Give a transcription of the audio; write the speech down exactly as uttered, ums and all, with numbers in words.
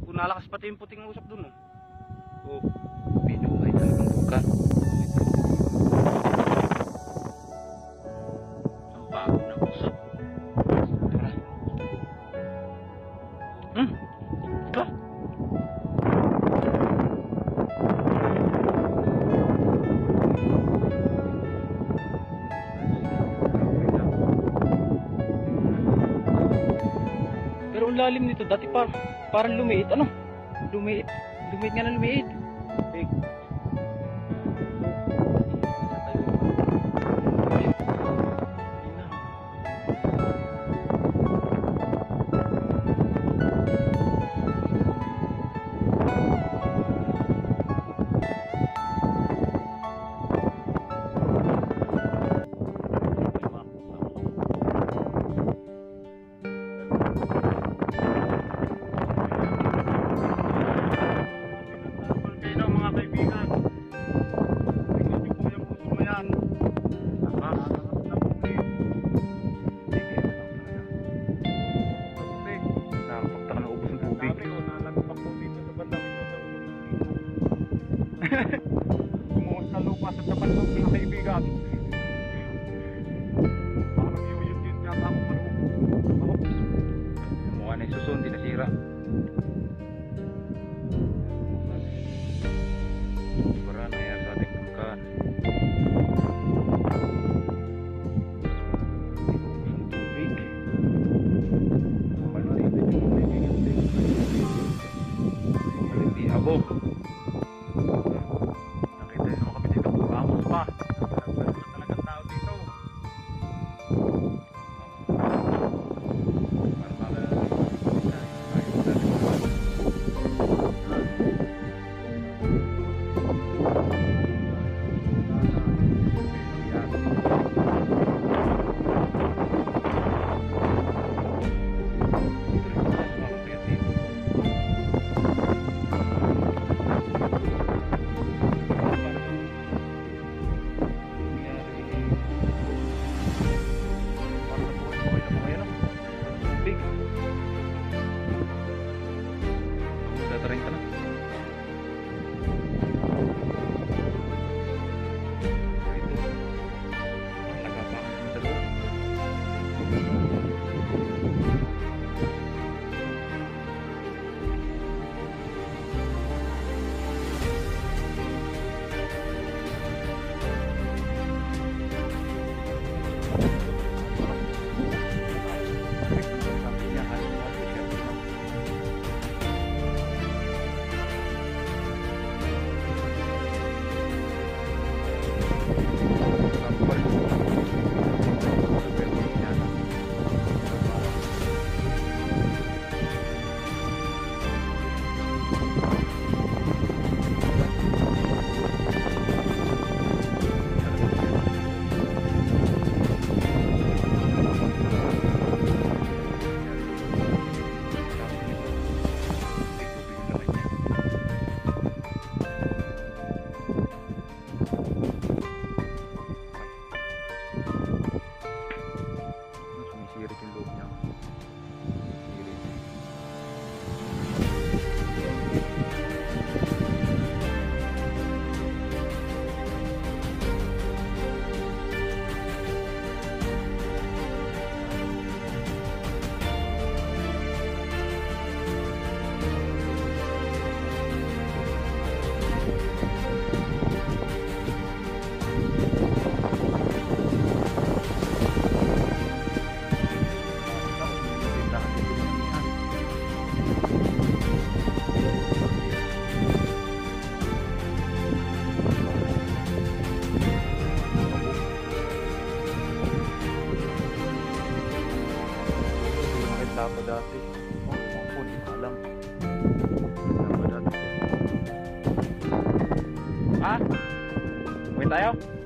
Kung nalakas pati yung puting usap dun, oh. Oh, pinumay talagang vulkan. Ang bago na usap. Tara. Hmm? Ito? Pero ang lalim nito, dati pa parang lumiit, ano? Lumiit. Lumiit nga na lumiit. Big. Kumuha sa lupa sa tabandok ng kaibigan. Parang yun-yun yata ako marunong. Mukha na yung susun, di nasira. Para nangyari sa ating vulkan. Ang tubig. Hindi abo. Tatarin ka na. Ito. Ang nagapakan naman sa loob. Lava dati. Oh, mga po, di ko alam. Lava dati. Ha? Uwi tayo?